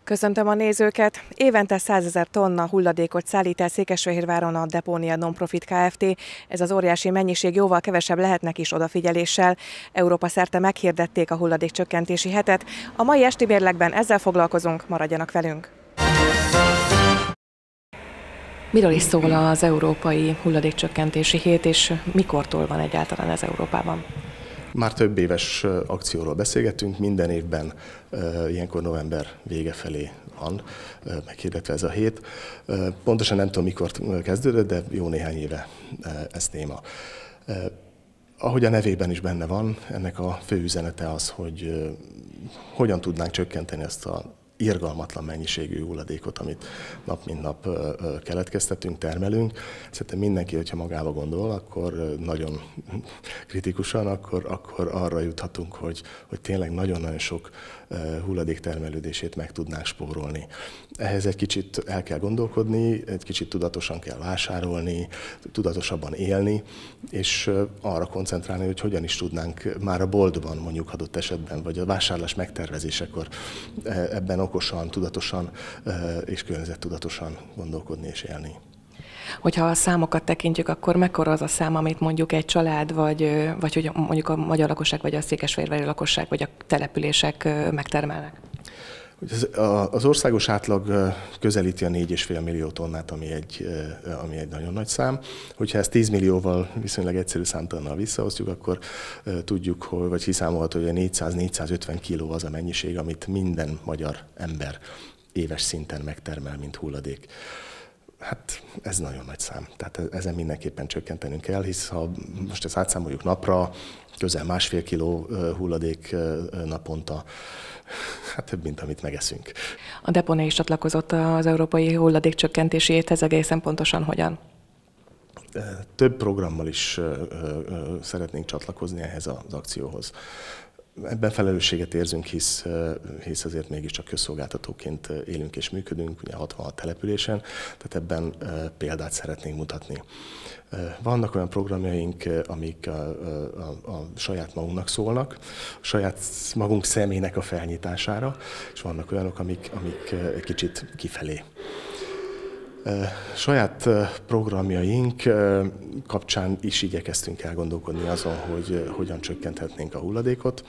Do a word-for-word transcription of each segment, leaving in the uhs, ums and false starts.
Köszöntöm a nézőket! Évente százezer tonna hulladékot szállít el Székesfehérváron a Deponia Non-Profit Kft. Ez az óriási mennyiség jóval kevesebb lehetnek is odafigyeléssel. Európa szerte meghirdették a hulladékcsökkentési hetet. A mai esti bérlegben ezzel foglalkozunk, maradjanak velünk! Miről is szól az Európai Hulladékcsökkentési Hét, és mikortól van egyáltalán ez Európában? Már több éves akcióról beszélgetünk, minden évben ilyenkor november vége felé van meghirdetve ez a hét. Pontosan nem tudom, mikor kezdődött, de jó néhány éve ez téma. Ahogy a nevében is benne van, ennek a fő üzenete az, hogy hogyan tudnánk csökkenteni ezt a irgalmatlan mennyiségű hulladékot, amit nap mint nap keletkeztetünk, termelünk. Szerintem mindenki, hogyha magába gondol, akkor nagyon kritikusan, akkor, akkor arra juthatunk, hogy, hogy tényleg nagyon-nagyon sok hulladéktermelődését meg tudnánk spórolni. Ehhez egy kicsit el kell gondolkodni, egy kicsit tudatosan kell vásárolni, tudatosabban élni, és arra koncentrálni, hogy hogyan is tudnánk már a boltban, mondjuk adott esetben, vagy a vásárlás megtervezésekor ebben okosan, tudatosan és környezettudatosan gondolkodni és élni. Hogyha a számokat tekintjük, akkor mekkora az a szám, amit mondjuk egy család, vagy, vagy hogy mondjuk a magyar lakosság, vagy a székesfehérvári lakosság, vagy a települések megtermelnek? Az országos átlag közelíti a négy egész öt millió tonnát, ami egy, ami egy nagyon nagy szám. Hogyha ezt tíz millióval viszonylag egyszerű számtalannal visszaosztjuk, akkor tudjuk, hogy, vagy kiszámolható, hogy négyszáz-négyszázötven kiló az a mennyiség, amit minden magyar ember éves szinten megtermel, mint hulladék. Hát ez nagyon nagy szám, tehát ezen mindenképpen csökkentenünk kell, hisz ha most ezt átszámoljuk napra, közel másfél kiló hulladék naponta, hát több, mint amit megeszünk. A Deponia is csatlakozott az Európai Hulladékcsökkentési Héthez, egészen pontosan hogyan? Több programmal is szeretnénk csatlakozni ehhez az akcióhoz. Ebben felelősséget érzünk, hisz, hisz azért mégiscsak közszolgáltatóként élünk és működünk, ugye hatvanhat településen, tehát ebben példát szeretnénk mutatni. Vannak olyan programjaink, amik a, a, a saját magunknak szólnak, a saját magunk szemének a felnyitására, és vannak olyanok, amik, amik egy kicsit kifelé. Saját programjaink kapcsán is igyekeztünk elgondolkodni azon, hogy hogyan csökkenthetnénk a hulladékot.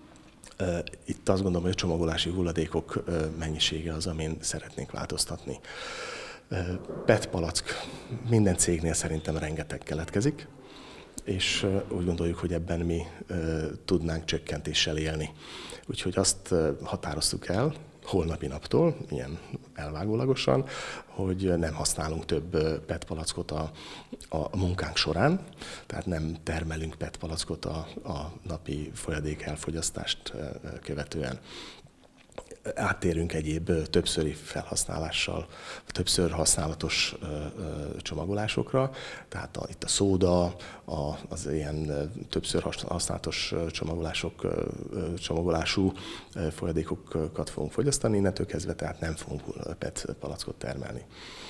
Itt azt gondolom, hogy a csomagolási hulladékok mennyisége az, amin szeretnénk változtatni. pé é té palack minden cégnél szerintem rengeteg keletkezik, és úgy gondoljuk, hogy ebben mi tudnánk csökkentéssel élni. Úgyhogy azt határoztuk el, holnapi naptól, ilyen elvágólagosan, hogy nem használunk több pé é té palackot a, a munkánk során, tehát nem termelünk pé é té palackot a, a napi folyadék elfogyasztást követően. Áttérünk egyéb többszöri felhasználással, többször használatos csomagolásokra, tehát a, itt a szóda, a, az ilyen többször használatos csomagolások, csomagolású folyadékokat fogunk fogyasztani, innentől kezdve tehát nem fogunk pé é té palackot termelni.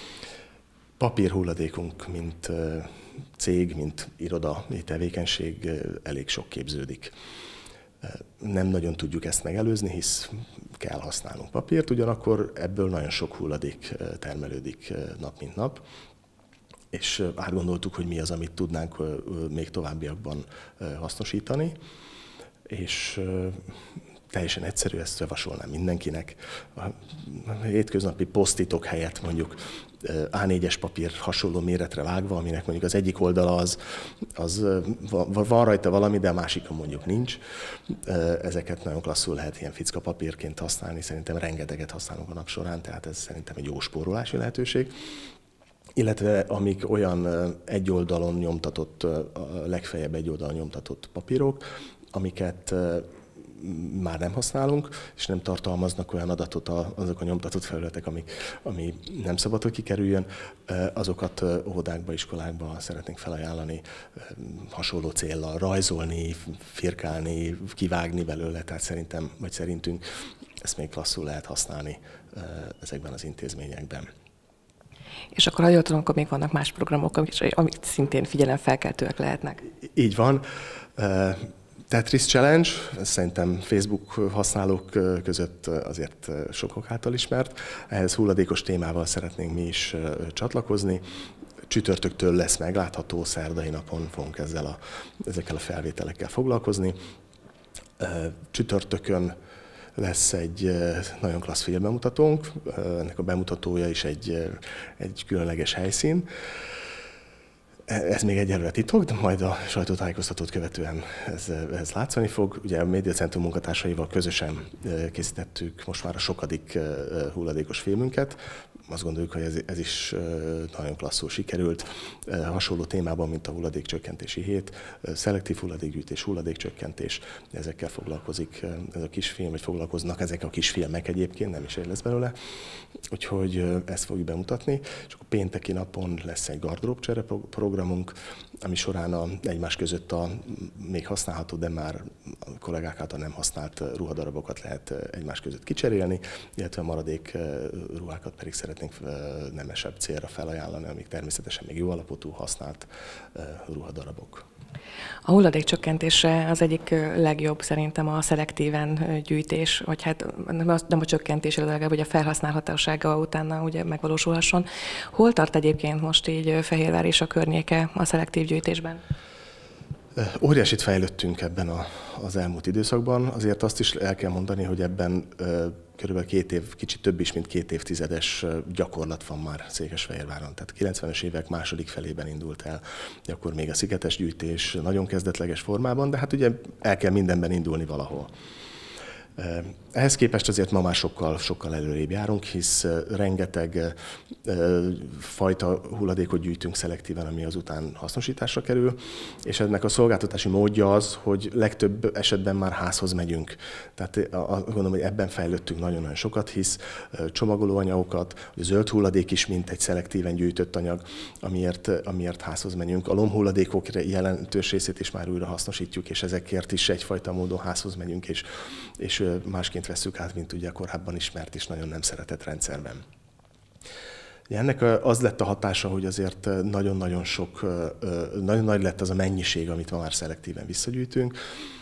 Papírhulladékunk, mint cég, mint irodai tevékenység elég sok képződik. Nem nagyon tudjuk ezt megelőzni, hisz kell használnunk papírt, ugyanakkor ebből nagyon sok hulladék termelődik nap mint nap, és átgondoltuk, hogy mi az, amit tudnánk még továbbiakban hasznosítani, és teljesen egyszerű, ezt javasolnám mindenkinek. A hétköznapi posztitok helyett mondjuk á négyes papír hasonló méretre vágva, aminek mondjuk az egyik oldala az, az van rajta valami, de a másikon mondjuk nincs. Ezeket nagyon klasszul lehet ilyen ficka papírként használni, szerintem rengeteget használunk a nap során, tehát ez szerintem egy jó spórolási lehetőség. Illetve amik olyan egy oldalon nyomtatott, legfeljebb egy oldalon nyomtatott papírok, amiket már nem használunk, és nem tartalmaznak olyan adatot azok a nyomtatott felületek, amik, ami nem szabad, hogy kikerüljön, azokat óvodákba, iskolákba szeretnénk felajánlani hasonló céllal, rajzolni, firkálni, kivágni belőle, tehát szerintem, vagy szerintünk ezt még klasszul lehet használni ezekben az intézményekben. És akkor, ha jól tudom, akkor még vannak más programok, amik szintén figyelemfelkeltőek lehetnek. Így van. Tetris Challenge, szerintem Facebook használók között azért sokak által ismert. Ehhez hulladékos témával szeretnénk mi is csatlakozni. Csütörtöktől lesz meglátható, szerdai napon fogunk ezzel a, ezekkel a felvételekkel foglalkozni. Csütörtökön lesz egy nagyon klassz filmbemutatónk, ennek a bemutatója is egy, egy különleges helyszín. Ez még egyelőre titok, de majd a sajtótájékoztatót követően ez, ez látszani fog. Ugye a Médiacentrum munkatársaival közösen készítettük most már a sokadik hulladékos filmünket. Azt gondoljuk, hogy ez, ez is nagyon klasszul sikerült. Hasonló témában, mint a hulladékcsökkentési hét, szelektív hulladékgyűjtés, hulladékcsökkentés, ezekkel foglalkozik ez a kisfilm, vagy foglalkoznak ezek a kisfilmek egyébként, nem is egy lesz belőle. Úgyhogy ezt fogjuk bemutatni. És akkor pénteki napon lesz egy gardróbcsere programunk, ami során a, egymás között a még használható, de már a kollégák által nem használt ruhadarabokat lehet egymás között kicserélni, illetve a maradék ruhákat pedig szeretnénk nemesebb célra felajánlani, amik természetesen még jó állapotú használt ruhadarabok. A hulladékcsökkentésre az egyik legjobb szerintem a szelektíven gyűjtés, hogy hát nem a csökkentésre, de legalább, hogy a felhasználhatósága utána ugye megvalósulhasson. Hol tart egyébként most így Fehérvár és a környéke a szelektív gyűjtésben? Óriásit fejlődtünk ebben a, az elmúlt időszakban. Azért azt is el kell mondani, hogy ebben körülbelül két év, kicsit több is, mint két évtizedes gyakorlat van már Székesfehérváron. Tehát a kilencvenes évek második felében indult el, akkor még a szigetes gyűjtés nagyon kezdetleges formában, de hát ugye el kell mindenben indulni valahol. Ehhez képest azért ma már sokkal, sokkal előrébb járunk, hisz rengeteg fajta hulladékot gyűjtünk szelektíven, ami azután hasznosításra kerül, és ennek a szolgáltatási módja az, hogy legtöbb esetben már házhoz megyünk. Tehát azt gondolom, hogy ebben fejlődtünk nagyon-nagyon sokat, hisz csomagolóanyagokat, a zöld hulladék is mint egy szelektíven gyűjtött anyag, amiért, amiért házhoz megyünk. A lomhulladékok jelentős részét is már újra hasznosítjuk, és ezekért is egyfajta módon házhoz megyünk, és, és másként vesszük át, mint ugye korábban ismert és nagyon nem szeretett rendszerben. Ennek az lett a hatása, hogy azért nagyon-nagyon sok, nagyon nagy lett az a mennyiség, amit ma már szelektíven visszagyűjtünk.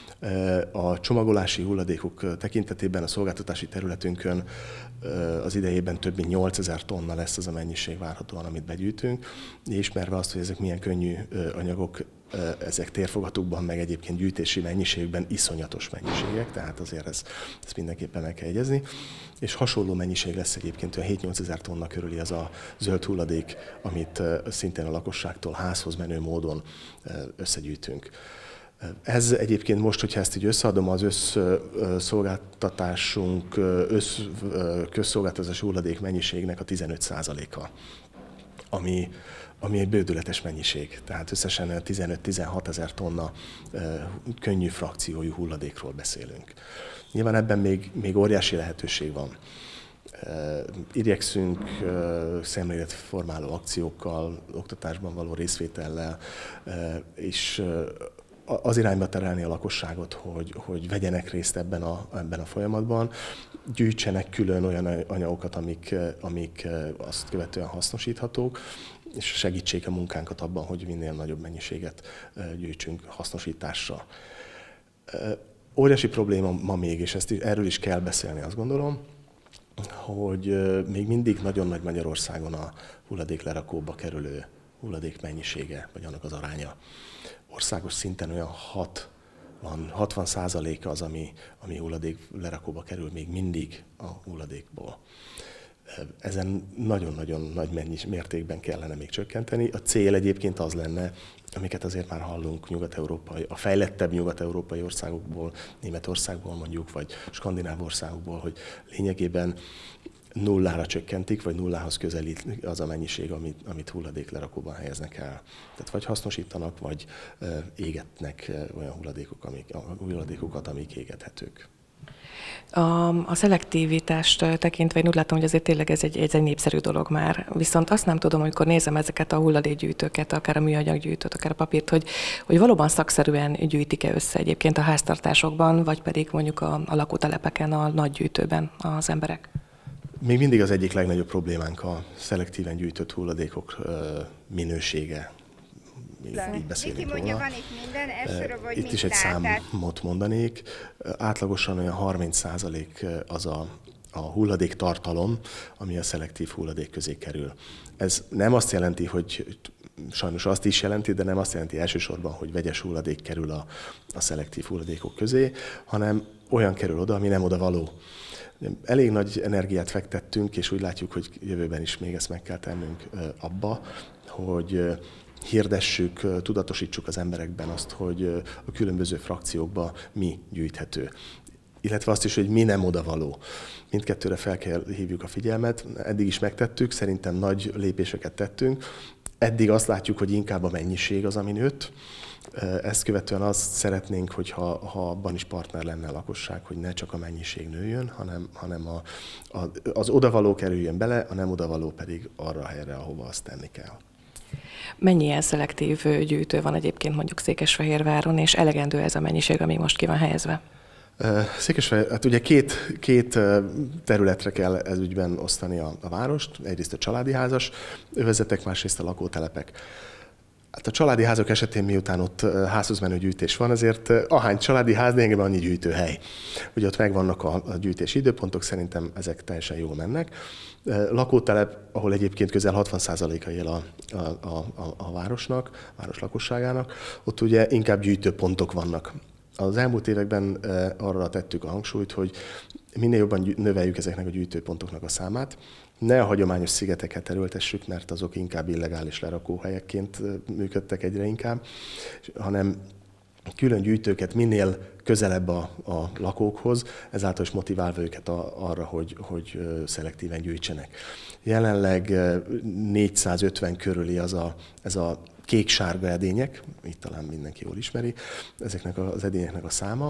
A csomagolási hulladékok tekintetében a szolgáltatási területünkön az idejében több mint nyolcezer tonna lesz az a mennyiség várhatóan, amit begyűjtünk, ismerve azt, hogy ezek milyen könnyű anyagok, ezek térfogatukban, meg egyébként gyűjtési mennyiségben iszonyatos mennyiségek, tehát azért ezt, ezt mindenképpen meg kell jegyezni. És hasonló mennyiség lesz egyébként, olyan hét-nyolcezer tonna körüli az a zöld hulladék, amit szintén a lakosságtól házhoz menő módon összegyűjtünk. Ez egyébként most, hogyha ezt így összeadom, az összszolgáltatásunk, össz, közszolgáltatási hulladék mennyiségnek a tizenöt százaléka, ami, ami egy bődületes mennyiség. Tehát összesen tizenöt-tizenhat ezer tonna könnyű frakciójú hulladékról beszélünk. Nyilván ebben még, még óriási lehetőség van. Igyekszünk szemléletformáló akciókkal, oktatásban való részvétellel, és az irányba terelni a lakosságot, hogy, hogy vegyenek részt ebben a, ebben a folyamatban, gyűjtsenek külön olyan anyagokat, amik, amik azt követően hasznosíthatók, és segítsék a munkánkat abban, hogy minél nagyobb mennyiséget gyűjtsünk hasznosításra. Óriási probléma ma még, és ezt, erről is kell beszélni, azt gondolom, hogy még mindig nagyon nagy Magyarországon a hulladéklerakóba kerülő hulladék mennyisége, vagy annak az aránya. Országos szinten olyan hatvan százaléka az, ami, ami hulladék lerakóba kerül még mindig a hulladékból. Ezen nagyon-nagyon nagy mennyis mértékben kellene még csökkenteni. A cél egyébként az lenne, amiket azért már hallunk nyugat-európai, a fejlettebb nyugat-európai országokból, Németországból mondjuk, vagy skandináv országokból, hogy lényegében nullára csökkentik, vagy nullához közelít az a mennyiség, amit, amit hulladéklerakóban helyeznek el. Tehát vagy hasznosítanak, vagy égetnek olyan hulladékok, amik, hulladékokat, amik égethetők. A, a szelektivitást tekintve én úgy látom, hogy azért tényleg ez egy, ez egy népszerű dolog már. Viszont azt nem tudom, amikor nézem ezeket a hulladékgyűjtőket, akár a műanyaggyűjtőt, akár a papírt, hogy, hogy valóban szakszerűen gyűjtik-e össze egyébként a háztartásokban, vagy pedig mondjuk a, a lakótelepeken, a nagy gyűjtőben az emberek. Még mindig az egyik legnagyobb problémánk a szelektíven gyűjtött hulladékok minősége, így beszélünk Viki mondja, van itt minden, elsőre vagy Itt is egy számot mondanék. Átlagosan olyan harminc százalék az a, a hulladéktartalom, ami a szelektív hulladék közé kerül. Ez nem azt jelenti, hogy sajnos azt is jelenti, de nem azt jelenti elsősorban, hogy vegyes hulladék kerül a, a szelektív hulladékok közé, hanem olyan kerül oda, ami nem oda való. Elég nagy energiát fektettünk, és úgy látjuk, hogy jövőben is még ezt meg kell tennünk abba, hogy hirdessük, tudatosítsuk az emberekben azt, hogy a különböző frakciókban mi gyűjthető. Illetve azt is, hogy mi nem odavaló. Mindkettőre fel kell hívjuk a figyelmet. Eddig is megtettük, szerintem nagy lépéseket tettünk. Eddig azt látjuk, hogy inkább a mennyiség az, ami nőtt. Ezt követően azt szeretnénk, hogyha ha abban is partner lenne a lakosság, hogy ne csak a mennyiség nőjön, hanem, hanem a, a, az odavaló kerüljön bele, a nem odavaló pedig arra a helyre, ahova azt tenni kell. Mennyi ilyen szelektív gyűjtő van egyébként mondjuk Székesfehérváron, és elegendő ez a mennyiség, ami most ki van helyezve? Székesfehérvár, hát ugye két, két területre kell ez ügyben osztani a, a várost, egyrészt a családi házas övezetek, másrészt a lakótelepek. Hát a családi házak esetén, miután ott házhoz menő gyűjtés van, ezért ahány családi ház, lényegében annyi gyűjtőhely. Ugye ott megvannak a, a gyűjtési időpontok, szerintem ezek teljesen jól mennek. Lakótelep, ahol egyébként közel hatvan százaléka él a, a, a, a városnak, a város lakosságának, ott ugye inkább gyűjtőpontok vannak. Az elmúlt években arra tettük a hangsúlyt, hogy minél jobban növeljük ezeknek a gyűjtőpontoknak a számát. Ne a hagyományos szigeteket erőltessük, mert azok inkább illegális lerakóhelyekként működtek egyre inkább, hanem külön gyűjtőket minél közelebb a, a lakókhoz, ezáltal is motiválva őket a, arra, hogy, hogy szelektíven gyűjtsenek. Jelenleg négyszázötven körüli az a, ez a kék-sárga edények, itt talán mindenki jól ismeri, ezeknek az edényeknek a száma.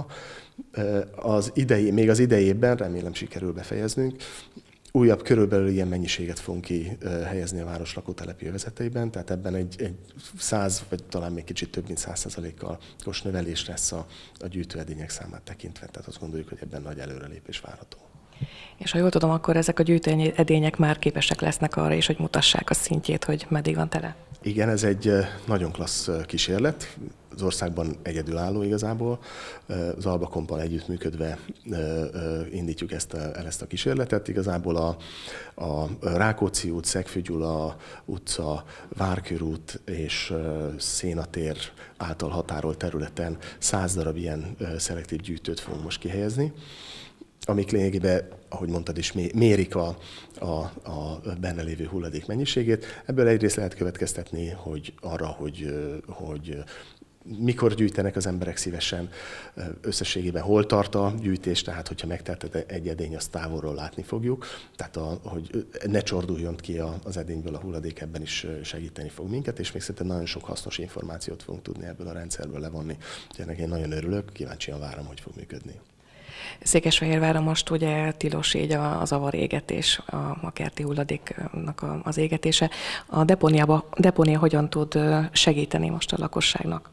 Az idei, még az idejében, remélem sikerül befejeznünk, újabb körülbelül ilyen mennyiséget fogunk ki helyezni a város lakótelepi övezeteiben, tehát ebben egy, egy száz, vagy talán még kicsit több mint száz százalékos növelés lesz a, a gyűjtőedények számát tekintve, tehát azt gondoljuk, hogy ebben nagy előrelépés várható. És ha jól tudom, akkor ezek a gyűjtőedények már képesek lesznek arra is, hogy mutassák a szintjét, hogy meddig van tele? Igen, ez egy nagyon klassz kísérlet. Az országban egyedülálló igazából. Az Albakomppal együttműködve indítjuk ezt a, ezt a kísérletet. Igazából a, a Rákóczi út, Szegfű Gyula utca, Várkörút és Szénatér által határolt területen száz darab ilyen szelektív gyűjtőt fogunk most kihelyezni, amik lényegében, ahogy mondtad is, mérik a, a, a benne lévő hulladék mennyiségét. Ebből egyrészt lehet következtetni, hogy arra, hogy, hogy mikor gyűjtenek az emberek szívesen, összességében hol tart a gyűjtés, tehát hogyha megtelted egy edény, azt távolról látni fogjuk, tehát a, hogy ne csorduljon ki az edényből a hulladék, ebben is segíteni fog minket, és még szerintem nagyon sok hasznos információt fogunk tudni ebből a rendszerből levonni. Úgyhogy ennek én nagyon örülök, kíváncsian várom, hogy fog működni. Székesfehérváron most ugye tilos így az avarégetés, a, a kerti hulladéknak a, az égetése. A depóniába, depónia hogyan tud segíteni most a lakosságnak?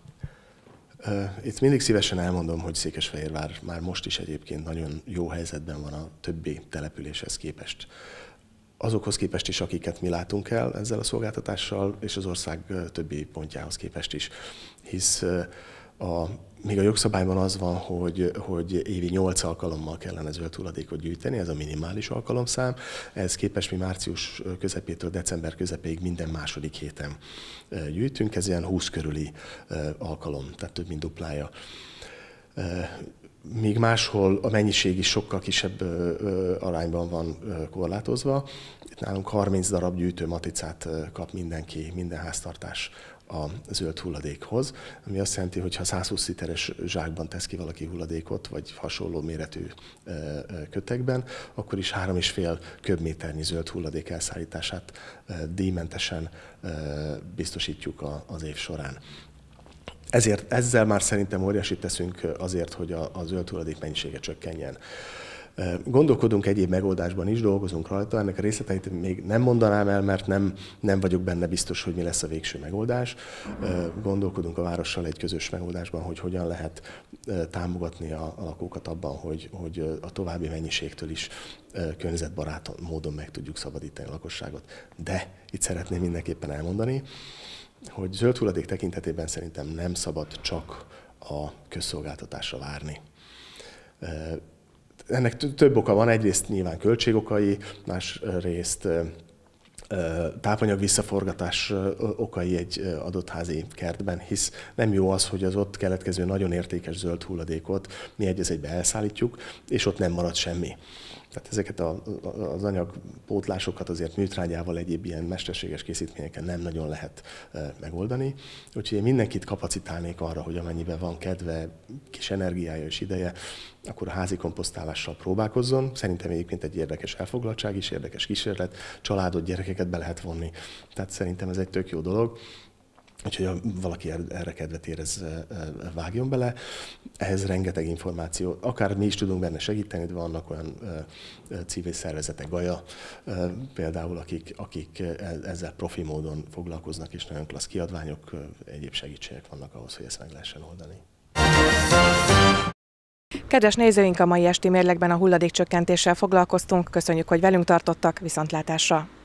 Itt mindig szívesen elmondom, hogy Székesfehérvár már most is egyébként nagyon jó helyzetben van a többi településhez képest. Azokhoz képest is, akiket mi látunk el ezzel a szolgáltatással, és az ország többi pontjához képest is. Hisz a, még a jogszabályban az van, hogy, hogy évi nyolc alkalommal kellene zöld hulladékot gyűjteni, ez a minimális alkalomszám. Ehhez képest mi március közepétől december közepéig minden második héten gyűjtünk, ez ilyen húsz körüli alkalom, tehát több mint duplája. Míg máshol a mennyiség is sokkal kisebb arányban van korlátozva. Itt nálunk harminc darab gyűjtőmatricát kap mindenki, minden háztartás a zöld hulladékhoz, ami azt jelenti, hogy ha száz húsz literes zsákban tesz ki valaki hulladékot, vagy hasonló méretű kötekben, akkor is három és fél köbméternyi zöld hulladék elszállítását díjmentesen biztosítjuk az év során. Ezért, ezzel már szerintem óriásit teszünk azért, hogy a, a zöld hulladék mennyisége csökkenjen. Gondolkodunk egyéb megoldásban is, dolgozunk rajta, ennek a részleteit még nem mondanám el, mert nem, nem vagyok benne biztos, hogy mi lesz a végső megoldás. Gondolkodunk a várossal egy közös megoldásban, hogy hogyan lehet támogatni a, a lakókat abban, hogy, hogy a további mennyiségtől is környezetbarát módon meg tudjuk szabadítani a lakosságot. De itt szeretném mindenképpen elmondani, hogy zöld hulladék tekintetében szerintem nem szabad csak a közszolgáltatásra várni. Ennek több oka van, egyrészt nyilván költségokai, másrészt tápanyag visszaforgatás okai egy adott házi kertben, hisz nem jó az, hogy az ott keletkező nagyon értékes zöld hulladékot mi egy az egybe elszállítjuk, és ott nem marad semmi. Tehát ezeket a, az anyagpótlásokat azért műtrágyával, egyéb ilyen mesterséges készítményeken nem nagyon lehet megoldani. Úgyhogy én mindenkit kapacitálnék arra, hogy amennyiben van kedve, kis energiája és ideje, akkor a házi komposztálással próbálkozzon. Szerintem egyébként egy érdekes elfoglaltság is, érdekes kísérlet, családot, gyerekeket be lehet vonni. Tehát szerintem ez egy tök jó dolog. Úgyhogy ha valaki erre kedvet érez, vágjon bele. Ehhez rengeteg információ, akár mi is tudunk benne segíteni, de vannak olyan civil szervezetek, Gaja például, akik, akik ezzel profi módon foglalkoznak, és nagyon klassz kiadványok, egyéb segítségek vannak ahhoz, hogy ezt meg lehessen oldani. Kedves nézőink, a mai esti mérlegben a hulladékcsökkentéssel foglalkoztunk. Köszönjük, hogy velünk tartottak, viszontlátásra!